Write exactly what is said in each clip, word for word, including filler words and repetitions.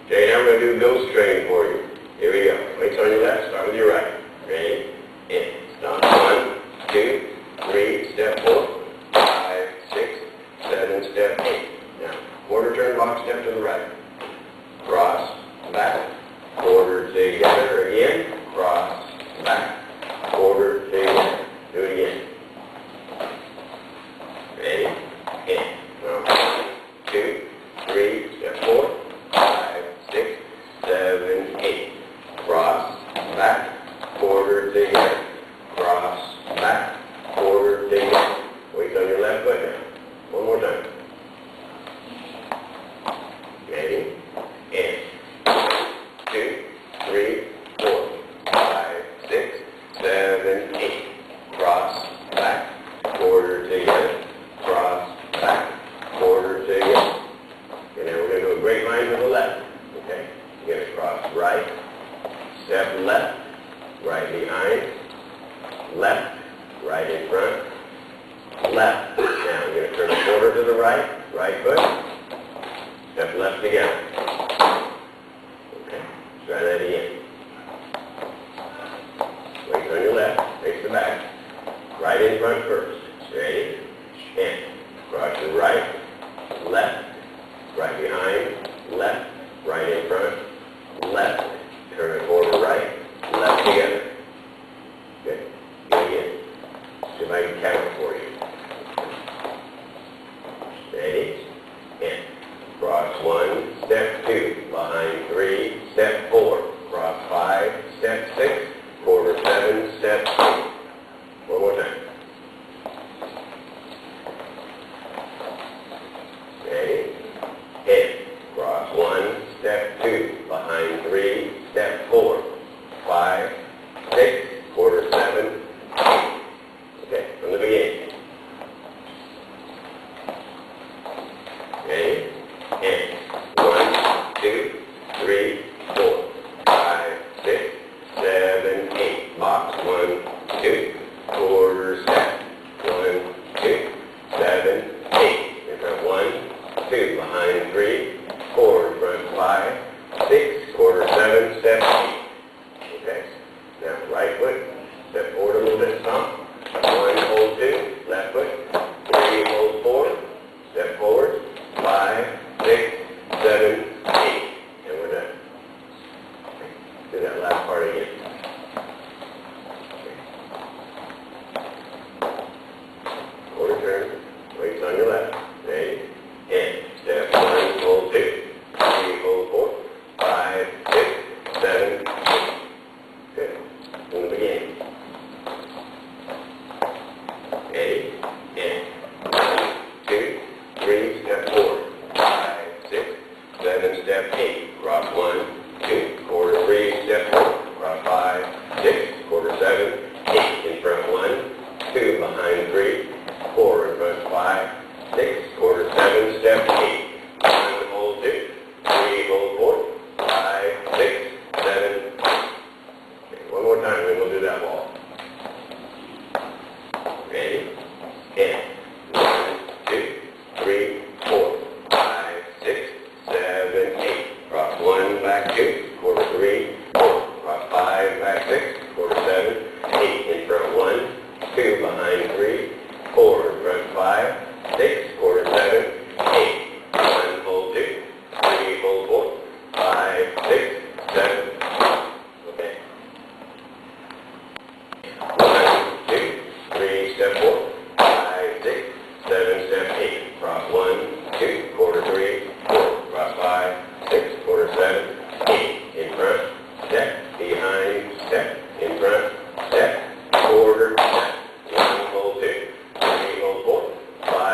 Okay, now we're going to do ghost training for you. Here we go. Weights on your left, start with your right. Ready? In. Stop. One, two, three, step four, five, six, seven, step eight. Now, quarter turn box step to the right. Cross, back, quarter together again, cross, back, quarter together. Do it again. Ready? In. Now, one, two, three, step four, five, six, seven, eight. Cross, back, quarter together. Cross, back, quarter together. Weights on your left foot now. One more time. Ready? In. Two, three, four, five, six, seven, eight. Cross, back, quarter together. Cross, back, quarter together. And then we're going to do a great line to the left. Okay? You're going to cross right, step left, right behind, left, right in front, left. Now you're going to turn a quarter to the right, right foot, step left together. Okay, try that again. Weights on your left, face the back, right in front first. Ready? In. Cross to right, left, right behind, left, right in front, left, turn a quarter right, left together. Good. Go again. See if I can count it for you. Ready? In. Cross one, step two, behind three, step four, cross five, step six, quarter seven, step eight. One more time. Ready? In. Cross one, step two, behind three, step four, five, six, quarter seven, eight. Okay, from the beginning. Ready? In. One, two, three, four, five, six, seven, eight. Box. One, two, quarter step. One, two, seven, eight. In front one, two, behind three, four, in front five, six, quarter seven, step eight. Okay. Now right foot, step forward a little bit, stomp. One, hold two, left foot, three, hold four, step forward, five, six, seven, eight. And we're done. Do that last part again. Quarter turn, weights on your left. Ready? In. Step one, hold two, three, hold four, five, six, seven, eight. Good. From the beginning. Ready? In. One, two, three, step four, five, six, seven, step eight. Cross one, two, quarter three, step four, cross five, six, quarter seven, eight. In front one, two, behind three, four, in front five, six, quarter seven, step eight. One, hold two, three, hold four, five, six, seven, eight. Okay, one more time, then we'll do that wall. Ready? In. One, two, three, four, five, six, seven, eight. Cross one, back two, quarter three, four. Cross five, back six, quarter seven, eight. In front one, two, behind three, four. In front five, six, quarter seven, eight. One, hold two, three, hold four, five, six, seven. Okay. One, two, three, step four, five, six, seven, step eight. Cross one, two, quarter three, four. Cross five, six, quarter seven, eight. In front, step, behind, step, in front, step, quarter, step. One, hold two, three, hold four, five,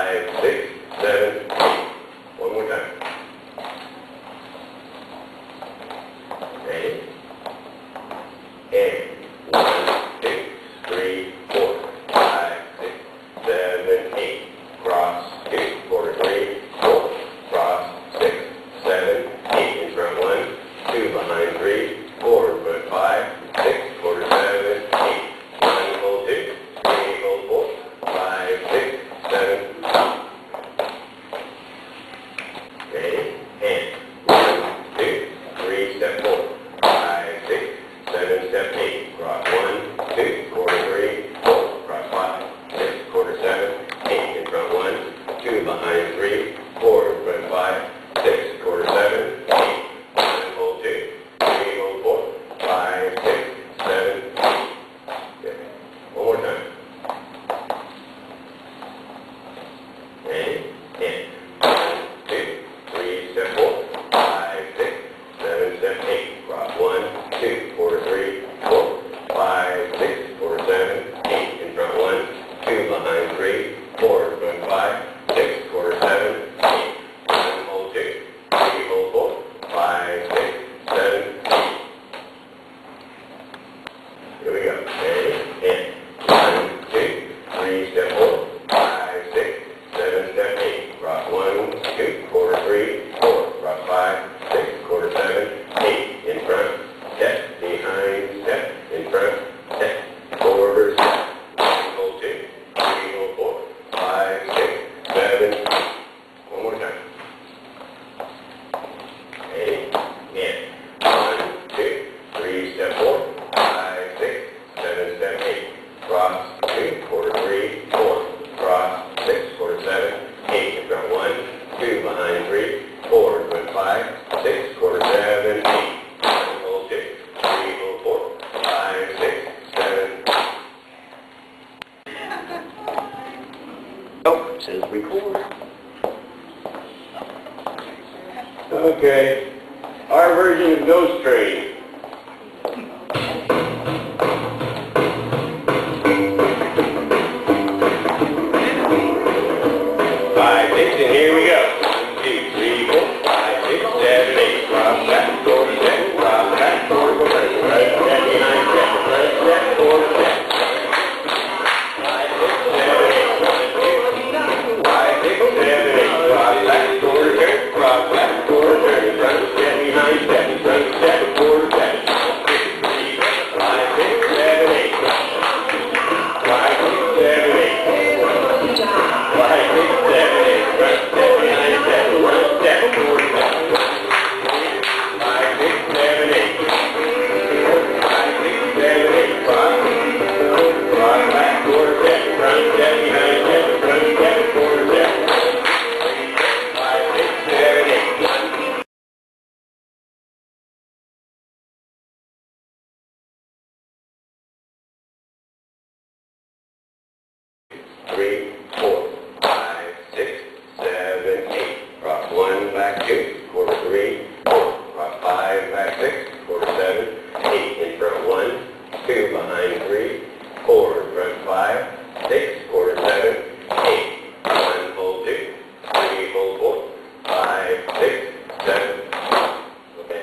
behind three, four, front five, six, quarter seven, eight. One, hold two, three, hold four, five, six, seven, eight. Here we go. Ready? In. One, two, three, step four, five, six, seven, step eight. Cross one, two, quarter three, four, cross five, six, quarter seven, eight. In front, step, behind, step, in front, step, quarter, step. One, hold two, three, hold four, five, six, seven. One more time. Ready? In. One, two, three, step four, five, six, seven, step eight. Cross two, quarter three, four. Cross six, quarter seven, eight. In front one, two, behind three, four. In front five, six, quarter seven, eight. One, hold two, three, hold four, five, six, seven. Oh, it says record. Okay. Our version of Ghost Train. Five, six, and here we go. One, two, three, four, five, six, seven, eight. Cross back, forward step, cross back, forward, go right, right, step, behind step, right step, forward step. Five, six, seven, eight. One, two, five, six, seven, eight. Cross back, forward turn, cross back, forward turn. Front step, behind step, front step, forward step. Five, six, seven, eight. Five, six, seven, eight. Five, six, seven, eight. Front step, behind step, front step, forward step. Five, six, seven, eight. Five, six, seven, eight. Cross. Cross back, forward step, front step, behind step, front step, forward step. Five, six, seven, eight. Three, four, five, six, seven, eight. Cross one, back two, quarter three, four. Cross five, back six, quarter seven, eight. In front one, two, behind three, four. In front five, six, quarter seven, eight. One, hold two, three, hold four, five, six, seven. Okay.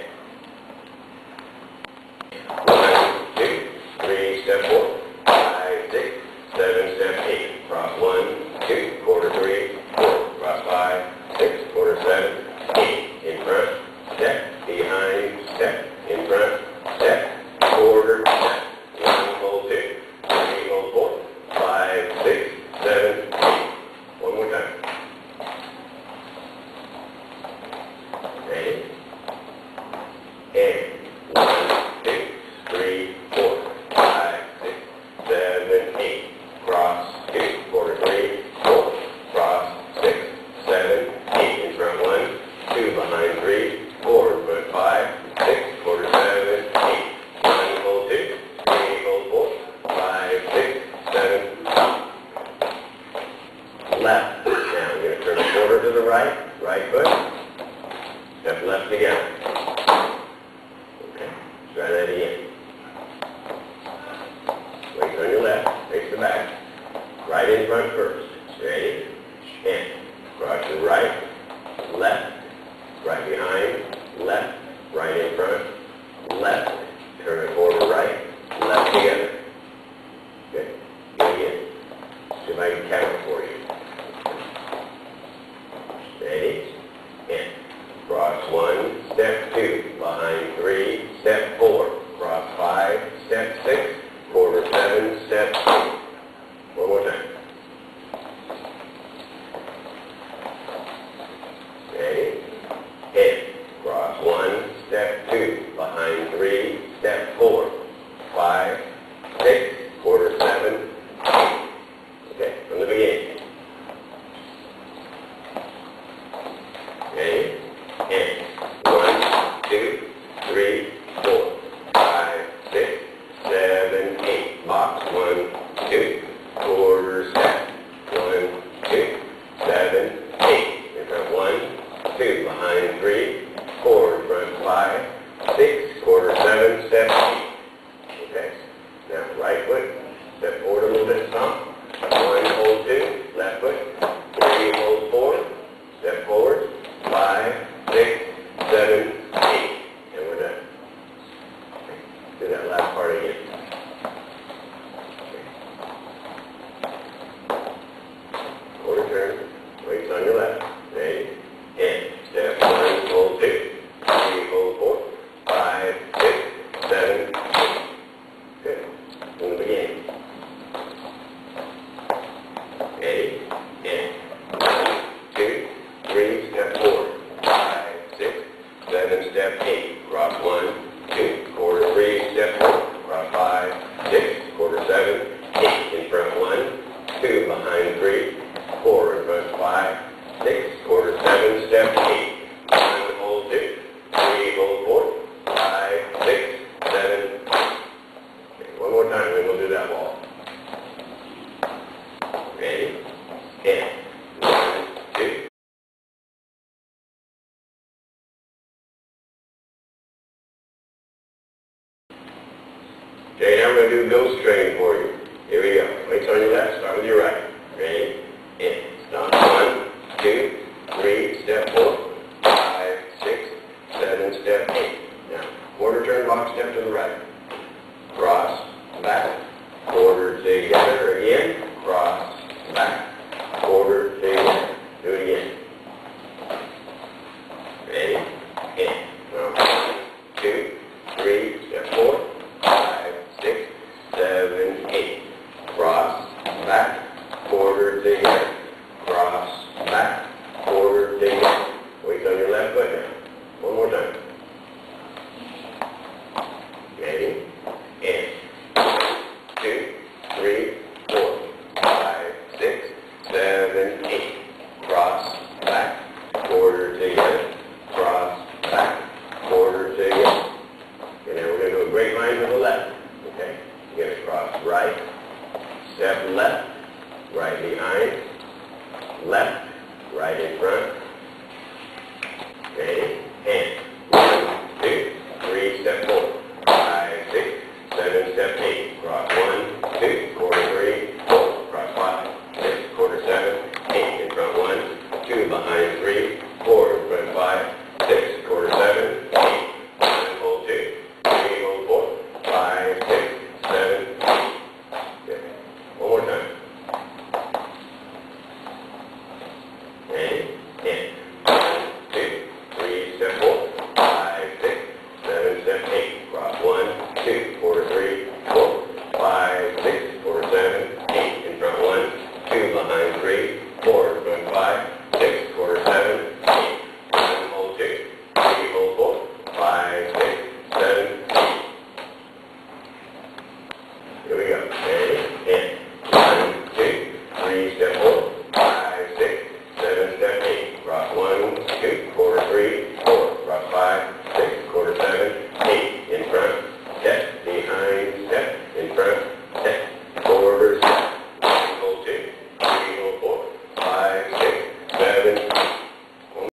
One, two, three, step four, five, six, seven, step eight. Cross one, two, quarter three, four. Cross five, six, quarter seven, eight. In front, step, behind, step, in front, step, quarter, step. One, hold two, three, hold four, five, six, seven, eight. One more time. Ready? And one, two, three, four, five, six, seven, eight. Cross two, quarter three, four. Cross six, seven, eight. In front one, two, behind three, four. In front five, six, quarter seven, eight. One, hold two, three, hold four, five, six, seven. Left. Now I'm going to turn a quarter to the right, right foot. Step left together. Okay, try that again. Weight on your left, face the back. Right in front first. Ready? And cross to right, left, right behind, left, right in front, left. Turn a quarter right, left together. Good. Do it again. See if I can count it for you. Ready? And cross one, step two, behind three, step four. Cross five, step six, quarter seven, step eight. One more time. Ready? And cross one, step two, behind three, step four, five, six, quarter seven, eight. Okay, from the beginning. in. One, two. Okay, now we're going to do ghost training for you. Here we go. Weights on your left, start with your right. Ready? In. Stop. One, two, three, step four, five, six, seven, step eight. Now, quarter turn box step to the right. Cross, back, quarter together again, cross, back, quarter together. Do it again. Ready? In. Now, one, two, three, step four, five, six, seven, eight. Cross, back, quarter together. Cross, back, quarter together. Weight on your left foot now. One more time. Ready? In. Two, three, four, five, six, seven, eight. Cross, back, quarter together. Cross, back, quarter together. And then we're going to do a great line to the left. Okay? You're going to cross right, step left, right behind, left, right in front. Ready? And one, two, three, step four, five, six, seven, step eight. Cross one, two, quarter three, four. Cross five, six, quarter seven, eight. In front one, two, behind three, four. In front five, six, quarter seven, eight. One, hold two, three, hold four, five, six, seven, eight. Good. One more time. Ready? In. One, two, three, step four, five, six, seven, step eight. Cross one, two, quarter three, four, five, six, quarter seven, eight. In front one, two, behind three, four. In front five, six, quarter seven, eight. One, hold two, three, hold four, five, six, seven, eight. Here we go. Ready? In. One, two, three, step four, five, six, seven, step eight. Cross one, two,